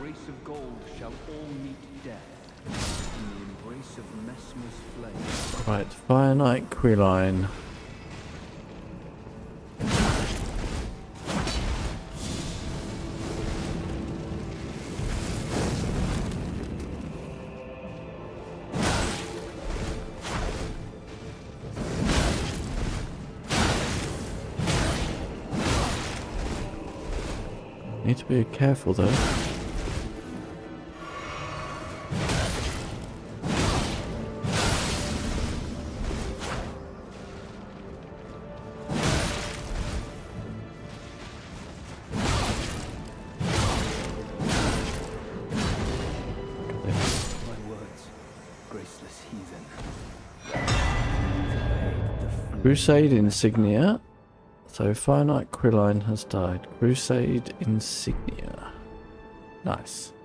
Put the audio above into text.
embrace of gold shall all meet death. In the embrace of Messmer's flame. Right, Fire Knight Queelign. Need to be careful though. Crusade Insignia. So Fire Knight Queelign has died. Crusade Insignia. Nice.